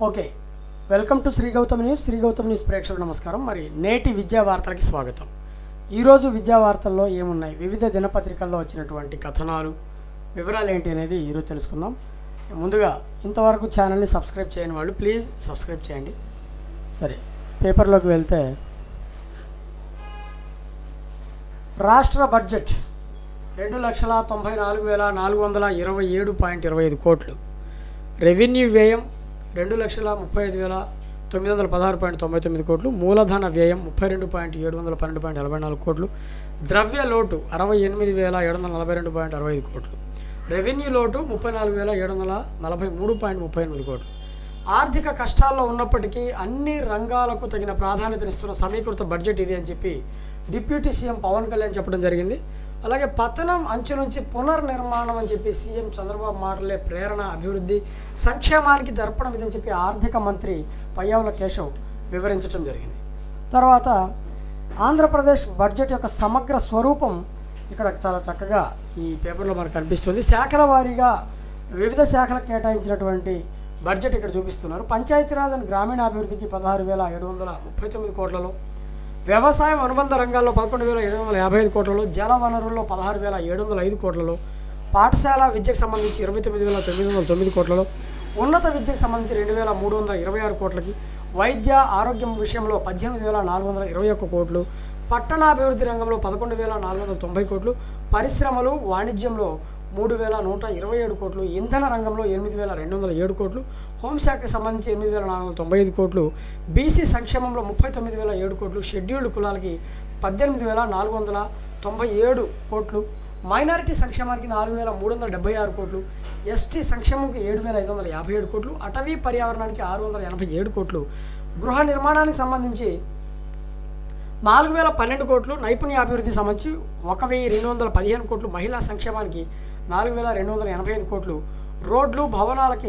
Okay, welcome to Shri Gautam news. Shri Gautam news ప్రేక్షకులకు నమస్కారం. మరి నేటి విద్యా వార్తలకి స్వాగతం. ఈరోజు విద్యా వార్తల్లో ఏమున్నాయి, వివిధ దినపత్రికల్లో వచ్చినటువంటి కథనాలు, వివరాలు ఏంటి అనేది ఈరోజు తెలుసుకుందాం. ముందుగా ఇంతవరకు ఛానల్ని సబ్స్క్రైబ్ చేయని వాళ్ళు ప్లీజ్ సబ్స్క్రైబ్ చేయండి. సరే, పేపర్లోకి వెళ్తే రాష్ట్ర బడ్జెట్ 2,94,427.25 కోట్లు. రెవెన్యూ వ్యయం 2,35,916.99 కోట్లు. మూలధన వ్యయం 32,712.44 కోట్లు. ద్రవ్య లోటు 68,742.65 కోట్లు. రెవెన్యూ లోటు 34,743.38 కోట్లు. ఆర్థిక కష్టాల్లో ఉన్నప్పటికీ అన్ని రంగాలకు తగిన ప్రాధాన్యతనిస్తున్న సమీకృత బడ్జెట్ ఇది అని చెప్పి డిప్యూటీ సీఎం పవన్ కళ్యాణ్ చెప్పడం జరిగింది. అలాగే పతనం అంచు నుంచి పునర్నిర్మాణం అని చెప్పి సీఎం చంద్రబాబు మాటలే ప్రేరణ, అభివృద్ధి, సంక్షేమానికి దర్పణం ఇదని చెప్పి ఆర్థిక మంత్రి పయ్యావుల కేశవ్ వివరించడం జరిగింది. తర్వాత ఆంధ్రప్రదేశ్ బడ్జెట్ యొక్క సమగ్ర స్వరూపం ఇక్కడ చాలా చక్కగా ఈ పేపర్లో మనకు కనిపిస్తుంది. శాఖల వారీగా వివిధ శాఖలకు కేటాయించినటువంటి బడ్జెట్ ఇక్కడ చూపిస్తున్నారు. పంచాయతీరాజ్ అండ్ గ్రామీణాభివృద్ధికి 16,739 కోట్లలో, వ్యవసాయం అనుబంధ రంగాల్లో 11,855 కోట్లలో, జల వనరుల్లో 16,705 కోట్లలో, పాఠశాల విద్యకు సంబంధించి 29,909 కోట్లలో, ఉన్నత విద్యకు సంబంధించి 2,326 కోట్లకి, వైద్య ఆరోగ్యం విషయంలో 18,421 కోట్లు, పట్టణాభివృద్ధి రంగంలో 11,490 కోట్లు, పరిశ్రమలు వాణిజ్యంలో 3,127 కోట్లు, ఇంధన రంగంలో 8,207 కోట్లు, హోంశాఖకు సంబంధించి 8,495 కోట్లు, బీసీ సంక్షేమంలో 39,007 కోట్లు, షెడ్యూల్డ్ కులాలకి 18,497 కోట్లు, మైనారిటీ సంక్షేమానికి 4,376 కోట్లు, ఎస్టీ సంక్షేమంకి 7,557 కోట్లు, అటవీ పర్యావరణానికి 687 కోట్లు, గృహ నిర్మాణానికి సంబంధించి 4,012 కోట్లు, నైపుణ్యాభివృద్ధి సంబంధించి 1,215 కోట్లు, మహిళా సంక్షేమానికి 4,285 కోట్లు, రోడ్లు భవనాలకి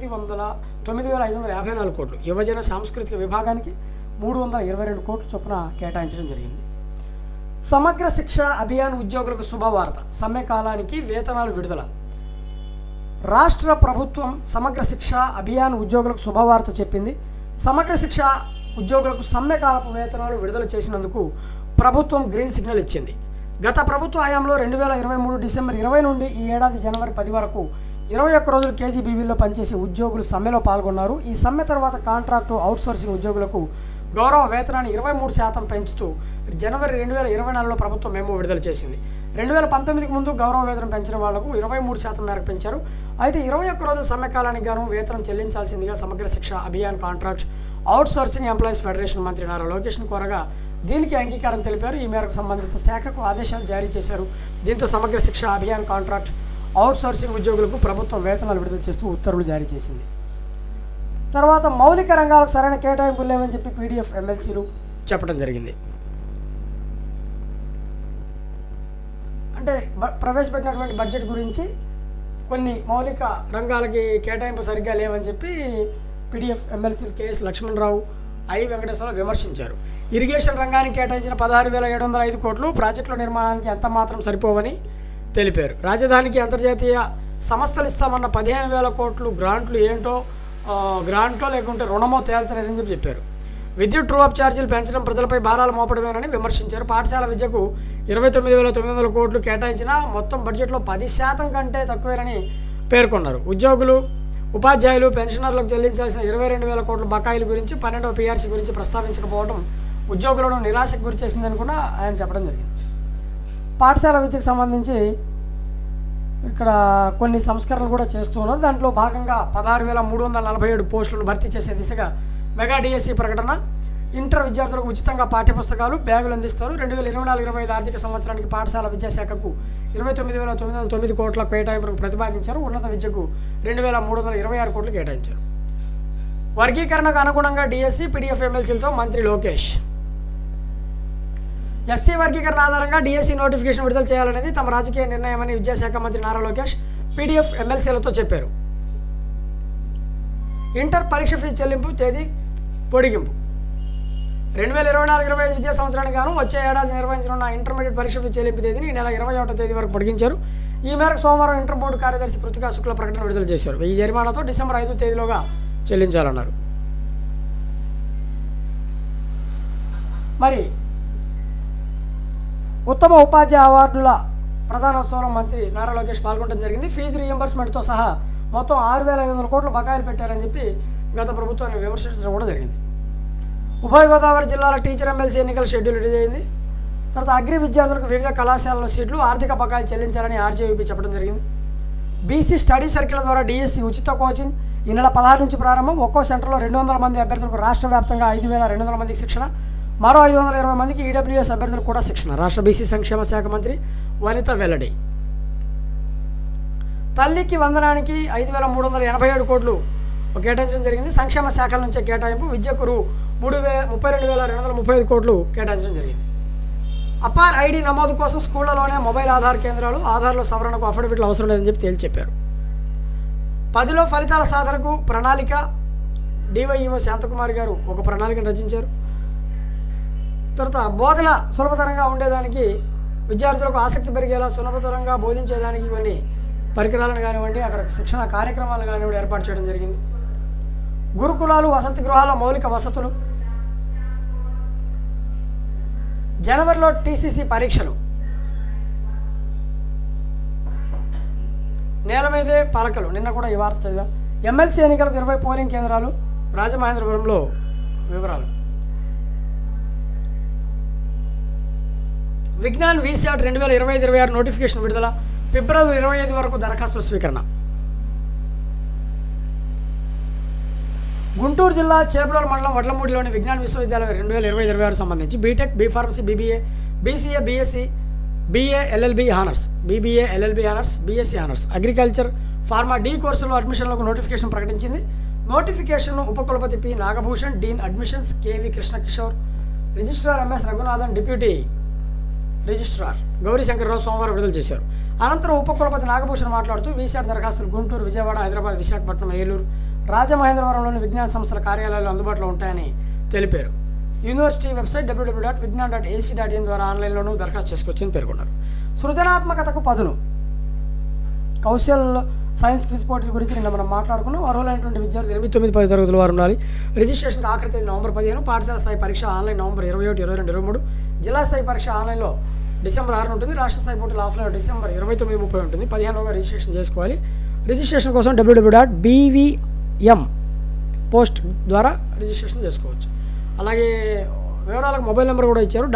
9,554 కోట్లు, యువజన సాంస్కృతిక విభాగానికి 322 కోట్ల చొప్పున కేటాయించడం జరిగింది. సమగ్ర శిక్ష అభియాన్ ఉద్యోగులకు శుభవార్త, సమ్మె కాలానికి వేతనాలు విడుదల. రాష్ట్ర ప్రభుత్వం సమగ్ర శిక్ష అభియాన్ ఉద్యోగులకు శుభవార్త చెప్పింది. సమగ్ర శిక్ష ఉద్యోగులకు సమ్మెకాలపు వేతనాలు విడుదల చేసినందుకు ప్రభుత్వం గ్రీన్ సిగ్నల్ ఇచ్చింది. గత ప్రభుత్వ హయాంలో 2023 డిసెంబర్ 20 నుండి ఈ ఏడాది జనవరి 10 వరకు 21 రోజులు కేజీబీవీలో పనిచేసే ఉద్యోగులు సమ్మెలో పాల్గొన్నారు. ఈ సమ్మె తర్వాత కాంట్రాక్టు అవుట్సోర్సింగ్ ఉద్యోగులకు గౌరవ వేతనాన్ని 23% పెంచుతూ జనవరి 2024లో ప్రభుత్వం మెమో విడుదల చేసింది. 2019కి ముందు గౌరవ వేతనం పెంచిన వాళ్లకు 23% మేరకు పెంచారు. అయితే 21 రోజుల సమ్మె కాలానికి గాను వేతనం చెల్లించాల్సిందిగా Samagra Shiksha Abhiyan contract outsourcing employees federation మంత్రి నారా లోకేష్ను కోరగా దీనికి అంగీకారం తెలిపారు. ఈ మేరకు సంబంధిత శాఖకు ఆదేశాలు జారీ చేశారు. దీంతో సమగ్ర శిక్ష అభియాన్ కాంట్రాక్ట్ అవుట్సోర్సింగ్ ఉద్యోగులకు ప్రభుత్వం వేతనాలు విడుదల చేస్తూ ఉత్తర్వులు జారీ చేసింది. తర్వాత మౌలిక రంగాలకు సరైన కేటాయింపులు లేవని చెప్పి పీడీఎఫ్ ఎమ్మెల్సీలు చెప్పడం జరిగింది. అంటే ప్రవేశపెట్టినటువంటి బడ్జెట్ గురించి కొన్ని మౌలిక రంగాలకి కేటాయింపు సరిగ్గా లేవని చెప్పి పీడీఎఫ్ ఎమ్మెల్సీలు కేఎస్ లక్ష్మణరావు, ఐ వెంకటేశ్వరరావు విమర్శించారు. ఇరిగేషన్ రంగానికి కేటాయించిన 16,705 కోట్లు ప్రాజెక్టుల నిర్మాణానికి ఎంత మాత్రం సరిపోవని తెలిపారు. రాజధానికి అంతర్జాతీయ సంస్థలు ఇస్తామన్న 15,000 కోట్లు గ్రాంట్లు ఏంటో, గ్రాంట్లో లేకుంటే రుణమో తేల్చలేదని చెప్పారు. విద్యుత్ ట్రూ అప్ ఛార్జీలు పెంచడం ప్రజలపై భారాలు మోపడమేనని విమర్శించారు. పాఠశాల విద్యకు 29,900 కోట్లు కేటాయించినా మొత్తం బడ్జెట్లో 10% కంటే తక్కువేనని పేర్కొన్నారు. ఉద్యోగులు, ఉపాధ్యాయులు, పెన్షనర్లకు చెల్లించాల్సిన 22,000 కోట్ల బకాయిల గురించి 12వ పీఆర్సీ గురించి ప్రస్తావించకపోవడం ఉద్యోగులను నిరాశకు గురి చేసిందని కూడా ఆయన చెప్పడం జరిగింది. పాఠశాల విద్యకు సంబంధించి ఇక్కడ కొన్ని సంస్కరణలు కూడా చేస్తున్నారు. దాంట్లో భాగంగా 16,347 పోస్టులను భర్తీ చేసే దిశగా మెగా డిఎస్సి ప్రకటన. ఇంటర్ విద్యార్థులకు ఉచితంగా పాఠ్యపుస్తకాలు, బ్యాగులు అందిస్తారు. 2024-25 ఆర్థిక సంవత్సరానికి పాఠశాల విద్యాశాఖకు 29,909 కోట్ల కేటాయింపులకు ప్రతిపాదించారు. ఉన్నత విద్యకు 2,326 కోట్లు కేటాయించారు. వర్గీకరణకు అనుగుణంగా డిఎస్సి, పీడీఎఫ్ ఎమ్మెల్సీలతో మంత్రి లోకేష్. ఎస్సీ వర్గీకరణ ఆధారంగా డిఎస్సి నోటిఫికేషన్ విడుదల చేయాలనేది తమ రాజకీయ నిర్ణయమని విద్యాశాఖ మంత్రి నారా లోకేష్ పీడీఎఫ్ ఎమ్మెల్సీలతో చెప్పారు. ఇంటర్ పరీక్ష ఫీజు చెల్లింపు తేదీ పొడిగింపు. 2024-25 విద్యా సంవత్సరానికి గాను వచ్చే ఏడాది నిర్వహించనున్న ఇంటర్మీడియట్ పరీక్ష ఫీజు చెల్లింపు తేదీని ఈ నెల 21వ తేదీ వరకు పొడిగించారు. ఈ మేరకు సోమవారం ఇంటర్ బోర్డు కార్యదర్శి కృతికా శుక్ల ప్రకటన విడుదల చేశారు. ఈ జరిమానాతో డిసెంబర్ 5వ తేదీలోగా చెల్లించాలన్నారు. మరి ఉత్తమ ఉపాధ్యాయ అవార్డుల ప్రధానోత్సవంలో మంత్రి నారా లోకేష్ పాల్గొనడం జరిగింది. ఫీజు రీయింబర్స్మెంట్తో సహా మొత్తం 6,500 కోట్ల బకాయిలు పెట్టారని చెప్పి గత ప్రభుత్వాన్ని విమర్శించడం కూడా జరిగింది. ఉభయ గోదావరి జిల్లాల టీచర్ ఎమ్మెల్సీ ఎన్నికల షెడ్యూల్ రిలీజ్ అయింది. తర్వాత అగ్రి విద్యార్థులకు వివిధ కళాశాలల సీట్లు ఆర్థిక బకాయిలు చెల్లించాలని ఆర్జేయూపీ చెప్పడం జరిగింది. బీసీ స్టడీ సర్కిల్ ద్వారా డిఎస్సి ఉచిత కోచింగ్ ఈ నెల 16 నుంచి ప్రారంభం. ఒక్కో సెంటర్లో 200 మంది అభ్యర్థులకు రాష్ట్ర వ్యాప్తంగా 5,200 మందికి శిక్షణ, మరో 520 మందికి ఈడబ్ల్యూఎస్ అభ్యర్థులకు కూడా శిక్షణ. రాష్ట్ర బీసీ సంక్షేమ శాఖ మంత్రి వనిత వెల్లడి. తల్లికి వందనానికి 5,387 కోట్లు కేటాయించడం జరిగింది. సంక్షేమ శాఖల నుంచే కేటాయింపు. విద్యకు రూ. 32,235 కోట్లు కేటాయించడం జరిగింది. అపార్ ఐడి నమోదు కోసం స్కూళ్లలోనే మొబైల్ ఆధార్ కేంద్రాలు, ఆధార్లో సవరణకు అఫిడవిట్లు అవసరం లేదని చెప్పి తేల్చి చెప్పారు. 10లో ఫలితాల సాధనకు ప్రణాళిక. డివైఈఓ శాంతకుమారి గారు ఒక ప్రణాళికను రచించారు. తర్వాత బోధన సులభతరంగా ఉండేదానికి, విద్యార్థులకు ఆసక్తి పెరిగేలా సులభతరంగా బోధించేదానికి కొన్ని పరికరాలను కానివ్వండి, అక్కడ శిక్షణ కార్యక్రమాలను కానివ్వండి ఏర్పాటు చేయడం జరిగింది. గురుకులాలు, వసతి గృహాల మౌలిక వసతులు. జనవరిలో టీసీసీ పరీక్షలు. నేల మీదే పలకలు. నిన్న కూడా ఈ వార్త చదివాం. ఎమ్మెల్సీ ఎన్నికలకు 20 పోలింగ్ కేంద్రాలు. రాజమహేంద్రవరంలో వివరాలు. విజ్ఞాన్ వీసాట్ 2025-26 నోటిఫికేషన్ విడుదల. ఫిబ్రవరి 25 వరకు దరఖాస్తుల స్వీకరణ. గుంటూరు జిల్లా చేబ్రోలు మండలం వడ్లమూడిలోని విజ్ఞాన్ విశ్వవిద్యాలయం 2025-26 సంబంధించి BTech, BPharmacy, BBA, BCA, BSc, BA, LLB honours, BBA, LLB honours, BSc honours, agriculture, pharma D కోర్సులో అడ్మిషన్లకు నోటిఫికేషన్ ప్రకటించింది. నోటిఫికేషన్ను ఉపకులపతి P Nagabhushan, dean admissions KV Krishnakishore, registrar MS Raghunathan, deputy registrar Gaurishankar Rao సోమవారం విడుదల చేశారు. అనంతరం ఉపకులపతి నాగభూషణ్ మాట్లాడుతూ వీసాట్ దరఖాస్తులు గుంటూరు, విజయవాడ, హైదరాబాద్, విశాఖపట్నం, ఏలూరు, రాజమహేంద్రవరంలోని విజ్ఞాన సంస్థల కార్యాలయాలు అందుబాటులో ఉంటాయని తెలిపారు. యూనివర్సిటీ వెబ్సైట్ www.vignan.ac.in ద్వారా ఆన్లైన్లోనూ దరఖాస్తు చేసుకోవచ్చని పేర్కొన్నారు. సృజనాత్మకతకు పదును. కౌశల్ సైన్స్ క్విజ్ పోటీల గురించి నిన్న మనం మాట్లాడుకున్నాం. అర్హులైనటువంటి విద్యార్థులు 8, 9, 10 తరగతుల వారు ఉండాలి. రిజిస్ట్రేషన్కి ఆఖరి తేదీ నవంబర్ 15. పాఠశాల స్థాయి పరీక్ష ఆన్లైన్ నవంబర్ 21, 22, 23. జిల్లా స్థాయి పరీక్ష ఆన్లైన్లో డిసెంబర్ 6 ఉంటుంది. రాష్ట్ర స్థాయి పోటీలు ఆఫ్లైన్లో డిసెంబర్ 29, 30 ఉంటుంది. 15లోగా రిజిస్ట్రేషన్ చేసుకోవాలి. రిజిస్ట్రేషన్ కోసం www.bvm పోస్ట్ ద్వారా రిజిస్ట్రేషన్ చేసుకోవచ్చు. అలాగే వివరాలకు మొబైల్ నెంబర్ కూడా ఇచ్చారు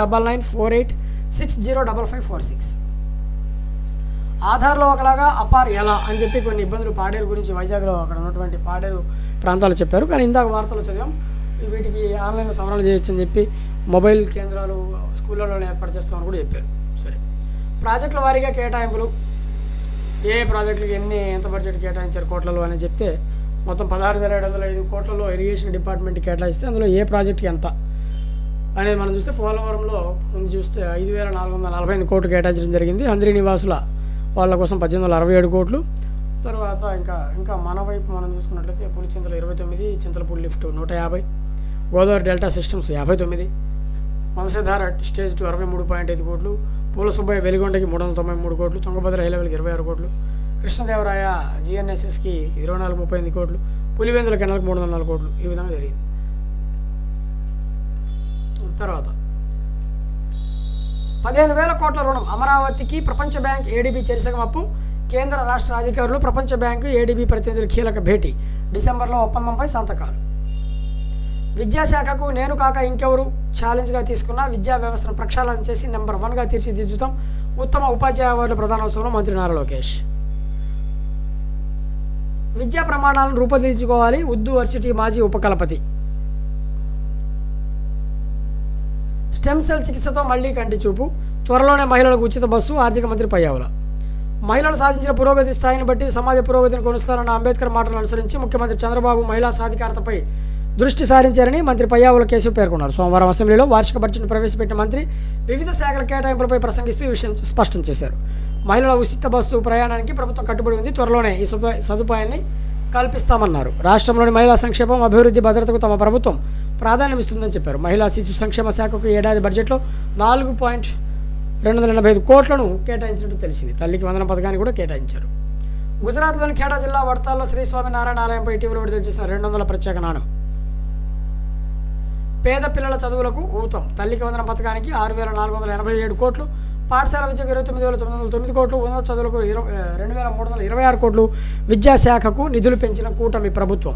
9948605546. ఆధార్లో ఒకలాగా అపార్ ఎలా అని చెప్పి కొన్ని ఇబ్బందులు పాడేరు గురించి వైజాగ్లో అక్కడ ఉన్నటువంటి పాడేరు ప్రాంతాలు చెప్పారు. కానీ ఇందాక వార్తలు చదివాం వీటికి ఆన్లైన్లో సవరణ చేయొచ్చు అని చెప్పి మొబైల్ కేంద్రాలు స్కూళ్ళలోనే ఏర్పాటు చేస్తామని కూడా చెప్పారు. సరే, ప్రాజెక్టుల వారీగా కేటాయింపులు. ఏ ప్రాజెక్టులకు ఎంత బడ్జెట్ కేటాయించారు కోట్లలో అని చెప్తే మొత్తం 16,705 కోట్లలో ఇరిగేషన్ డిపార్ట్మెంట్కి కేటాయిస్తే అందులో ఏ ప్రాజెక్టుకి ఎంత అనేది మనం చూస్తే పోలవరంలో ముందు చూస్తే 5,448 కోట్లు కేటాయించడం జరిగింది. అందరి నివాసుల వాళ్ళ కోసం 1,867 కోట్లు. తర్వాత ఇంకా మన వైపు మనం చూసుకున్నట్లయితే Pulichintala 29, Chintalapudi lift 150, Godavari delta systems 59, Vamsadhara stage 2 63.5 కోట్లు, పూల సుబ్బయ్య వెలిగొండకి 393 కోట్లు, తుంగభద్ర హై లెవెల్కి 26 కోట్లు, కృష్ణదేవరాయ జిఎన్ఎస్ఎస్కి 2438 కోట్లు, పులివెందుల కెనాల్కి 304 కోట్లు. ఈ విధంగా జరిగింది. తర్వాత 15,000 కోట్ల రుణం అమరావతికి ప్రపంచ బ్యాంక్, ఏడీబీ చెరిసగం అప్పు. కేంద్ర రాష్ట్ర అధికారులు, ప్రపంచ బ్యాంకు, ఏడీబీ ప్రతినిధుల కీలక భేటీ. డిసెంబర్లో ఒప్పందంపై సంతకాలు. విద్యాశాఖకు నేను కాక ఇంకెవరు ఛాలెంజ్గా తీసుకున్న విద్యా వ్యవస్థను ప్రక్షాళన చేసి నెంబర్ 1గా తీర్చిదిద్దుతాం. ఉత్తమ ఉపాధ్యాయ అవార్డుల ప్రధానోత్సవంలో మంత్రి నారా లోకేష్. విద్యా ప్రమాణాలను రూపొందించుకోవాలి. ఉర్దూ వర్సిటీ మాజీ ఉపకులపతి. స్టెమ్ సెల్ చికిత్సతో మళ్లీ కంటి చూపు. త్వరలోనే మహిళలకు ఉచిత బస్సు. ఆర్థిక మంత్రి పయ్యావుల. మహిళలు సాధించిన పురోగతి స్థాయిని బట్టి సమాజ పురోగతిని కొనసాగాలన్న అంబేద్కర్ మాటలను అనుసరించి ముఖ్యమంత్రి చంద్రబాబు మహిళా సాధికారతపై దృష్టి సారించారని మంత్రి పయ్యావుల కేశవ్ పేర్కొన్నారు. సోమవారం అసెంబ్లీలో వార్షిక బడ్జెట్ను ప్రవేశపెట్టిన మంత్రి వివిధ శాఖల కేటాయింపులపై ప్రసంగిస్తూ ఈ విషయం స్పష్టం చేశారు. మహిళల ఉచిత బస్సు ప్రయాణానికి ప్రభుత్వం కట్టుబడి ఉంది. త్వరలోనే ఈ సదుపాయాన్ని కల్పిస్తామన్నారు. రాష్ట్రంలోని మహిళా సంక్షేమం, అభివృద్ధి, భద్రతకు తమ ప్రభుత్వం ప్రాధాన్యమిస్తుందని చెప్పారు. మహిళా శిశు సంక్షేమ శాఖకు ఏడాది బడ్జెట్లో 4,285 కోట్లను కేటాయించినట్టు తెలిసింది. తల్లికి వందనం పథకాన్ని కూడా కేటాయించారు. గుజరాత్లోని ఖేడా జిల్లా వడతాల్లో శ్రీ స్వామి నారాయణ ఆలయంపై ఇటీవల విడుదల చేసిన 200 ప్రత్యేక నాణం. పేద పిల్లల చదువులకు ఊతం. తల్లికి వందనం పథకానికి 6,487 కోట్లు, పాఠశాల విద్యకు 29,909 కోట్లు, ఉన్నత చదువులకు 2,326 కోట్లు, విద్యాశాఖకు నిధులు పెంచిన కూటమి ప్రభుత్వం.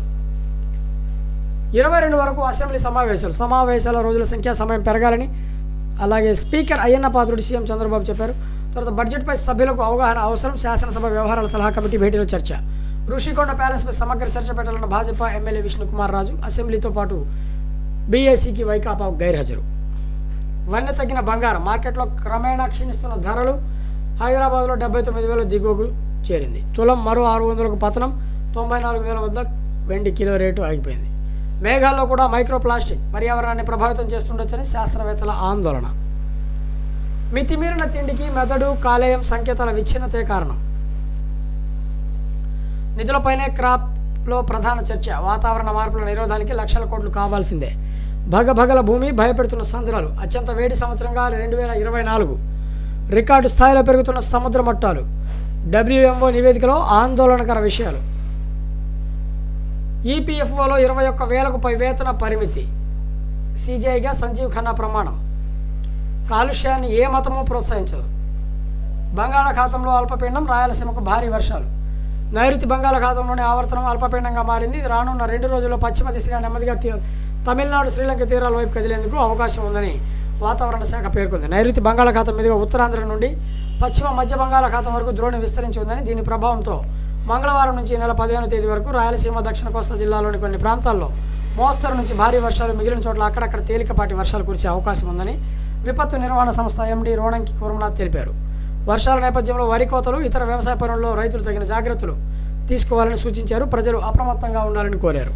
22 వరకు అసెంబ్లీ సమావేశాల రోజుల సంఖ్య సమయం పెరగాలని అలాగే స్పీకర్ అయ్యన్న పాత్రుడు సీఎం చంద్రబాబు చెప్పారు. తర్వాత బడ్జెట్పై సభ్యులకు అవగాహన అవసరం. శాసనసభ వ్యవహారాల సలహా కమిటీ భేటీలో చర్చ. ఋషికొండ ప్యాలెస్పై సమగ్ర చర్చ పెట్టాలన్న భాజపా ఎమ్మెల్యే విష్ణుకుమార్ రాజు. అసెంబ్లీతో పాటు బీఏసీకి వైకాపా గైర్హాజరు. వన్నె తగ్గిన బంగారం మార్కెట్లో క్రమేణా క్షీణిస్తున్న ధరలు. హైదరాబాద్లో 79,000 దిగువకు చేరింది. తులం మరో 600కు పతనం. 94,000 వద్ద వెండి కిలో రేటు ఆగిపోయింది. మేఘాల్లో కూడా మైక్రోప్లాస్టిక్ పర్యావరణాన్ని ప్రభావితం చేస్తుండొచ్చని శాస్త్రవేత్తల ఆందోళన. మితిమీరిన తిండికి మెదడు కాలేయం సంకేతాల విచ్ఛిన్నతే కారణం. నిధులపైనే క్రాప్లో ప్రధాన చర్చ. వాతావరణ మార్పుల నిరోధానికి లక్షల కోట్లు కావాల్సిందే. భగభగల భూమి భయపెడుతున్న సంద్రాలు. అత్యంత వేడి సంవత్సరంగా 2024. రికార్డు స్థాయిలో పెరుగుతున్న సముద్ర మట్టాలు. WMO నివేదికలో ఆందోళనకర విషయాలు. ఈపీఎఫ్ఓలో 21,000కు పై వేతన పరిమితి. సీజీఐగా సంజీవ్ ఖన్నా ప్రమాణం. కాలుష్యాన్ని ఏ మతమూ ప్రోత్సహించదు. బంగాళాఖాతంలో అల్పపీడనం. రాయలసీమకు భారీ వర్షాలు. నైరుతి బంగాళాఖాతంలోని ఆవర్తనం అల్పపీడనంగా మారింది. ఇది రానున్న 2 రోజుల్లో పశ్చిమ దిశగా నెమ్మదిగా తమిళనాడు శ్రీలంక తీరాల వైపు కదిలేందుకు అవకాశం ఉందని వాతావరణ శాఖ పేర్కొంది. నైరుతి బంగాళాఖాతం మీదుగా ఉత్తరాంధ్ర నుండి పశ్చిమ మధ్య బంగాళాఖాతం వరకు ద్రోణి విస్తరించి ఉందని, దీని ప్రభావంతో మంగళవారం నుంచి నెల 15వ తేదీ వరకు రాయలసీమ దక్షిణ కోస్తా జిల్లాలోని కొన్ని ప్రాంతాల్లో మోస్తరు నుంచి భారీ వర్షాలు, మిగిలిన చోట్ల అక్కడక్కడ తేలికపాటి వర్షాలు కురిసే అవకాశం ఉందని విపత్తు నిర్వహణ సంస్థ ఎండీ రోణంకి కుర్మనాథ్ తెలిపారు. వర్షాల నేపథ్యంలో వరి కోతలు, ఇతర వ్యవసాయ పనుల్లో రైతులు తగిన జాగ్రత్తలు తీసుకోవాలని సూచించారు. ప్రజలు అప్రమత్తంగా ఉండాలని కోరారు.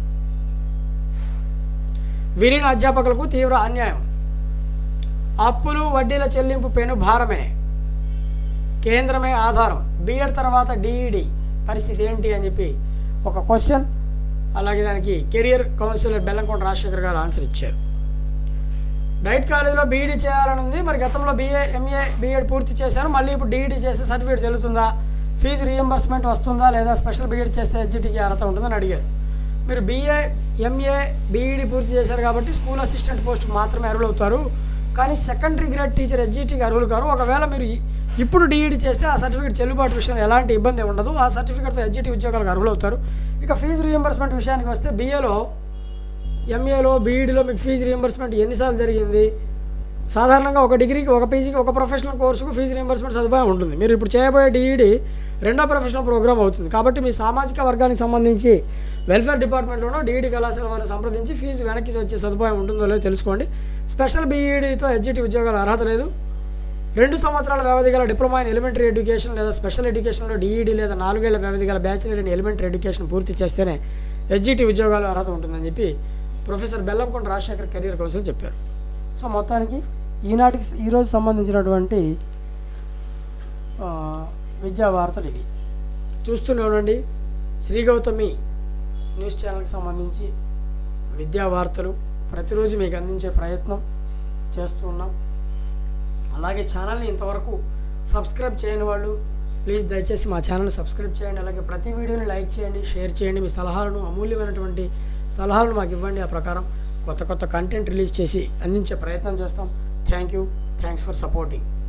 విలీన అధ్యాపకులకు తీవ్ర అన్యాయం. అప్పులు వడ్డీల చెల్లింపు పెను భారమే. కేంద్రమే ఆధారం. బీఎడ్ తర్వాత డిఈడి పరిస్థితి ఏంటి అని చెప్పి ఒక క్వశ్చన్. అలాగే దానికి కెరియర్ కౌన్సిలర్ బెల్లంకొండ రాజశేఖర్ గారు ఆన్సర్ ఇచ్చారు. డైట్ కాలేజీలో బీఈడీ చేయాలని ఉంది. మరి గతంలో BA, MA, బీఎడ్ పూర్తి చేశాను, మళ్ళీ ఇప్పుడు డిఈడీ చేస్తే సర్టిఫికేట్ చెల్లుతుందా, ఫీజు రీఎంబర్స్మెంట్ వస్తుందా, లేదా స్పెషల్ బీఎడ్ చేస్తే ఎస్జిటికి అర్హత ఉంటుందని అడిగారు. మీరు BA, MA, బీఈడీ పూర్తి చేశారు కాబట్టి స్కూల్ అసిస్టెంట్ పోస్టుకు మాత్రమే అర్హులవుతారు, కానీ సెకండరీ గ్రేడ్ టీచర్ ఎస్జిటికి అర్హులు కారు. ఒకవేళ మీరు ఇప్పుడు డిఈడీ చేస్తే ఆ సర్టిఫికేట్ చెల్లుబాటు విషయంలో ఎలాంటి ఇబ్బంది ఉండదు. ఆ సర్టిఫికేట్తో ఎస్జిటి ఉద్యోగాలకు అర్హులవుతారు. ఇక ఫీజు రీఎంబర్స్మెంట్ విషయానికి వస్తే BAలో, MAలో, బీఈడీలో మీకు ఫీజు రీఎంబర్స్మెంట్ ఎన్నిసార్లు జరిగింది? సాధారణంగా ఒక డిగ్రీకి, ఒక పీజీకి, ఒక ప్రొఫెషనల్ కోర్సుకు ఫీజు రీఎంబర్స్మెంట్ సదుపాయం ఉంటుంది. మీరు ఇప్పుడు చేయబోయే డిఈడీ 2వ ప్రొఫెషనల్ ప్రోగ్రామ్ అవుతుంది. కాబట్టి మీ సామాజిక వర్గానికి సంబంధించి వెల్ఫేర్ డిపార్ట్మెంట్లోనో డిఈడీ కళాశాల వారిని సంప్రదించి ఫీజు వెనక్కి వచ్చే సదుపాయం ఉంటుందో లేదో తెలుసుకోండి. స్పెషల్ బీఈడీతో ఎస్జిటి ఉద్యోగాలు అర్హత లేదు. 2 సంవత్సరాల వ్యవధి గల డిప్లొమా ఇన్ ఎలిమెంటరీ ఎడ్యుకేషన్ లేదా స్పెషల్ ఎడ్యుకేషన్లో డిఈడీ లేదా 4 ఏళ్ల వ్యవధి గల బ్యాచిలర్ ఇన్ ఎలిమెంటరీ ఎడ్యుకేషన్ పూర్తి చేస్తేనే ఎస్జిటి ఉద్యోగాలు అర్హత ఉంటుందని చెప్పి professor Bellamkonda Rajasekhar career council చెప్పారు. సో మొత్తానికి ఈరోజు సంబంధించినటువంటి విద్యా వార్తలు ఇవి. చూస్తూనే ఉండండి శ్రీ గౌతమి న్యూస్ ఛానల్కి సంబంధించి విద్యా వార్తలు ప్రతిరోజు మీకు అందించే ప్రయత్నం చేస్తూ ఉన్నాం. అలాగే ఛానల్ని ఇంతవరకు సబ్స్క్రైబ్ చేయని వాళ్ళు ప్లీజ్ దయచేసి మా ఛానల్ని సబ్స్క్రైబ్ చేయండి. అలాగే ప్రతి వీడియోని లైక్ చేయండి, షేర్ చేయండి. మీ సలహాలను, అమూల్యమైనటువంటి సలహాలను మాకు ఇవ్వండి. ఆ ప్రకారం కొత్త కంటెంట్ రిలీజ్ చేసి అందించే ప్రయత్నం చేస్తాం. Thanks for supporting.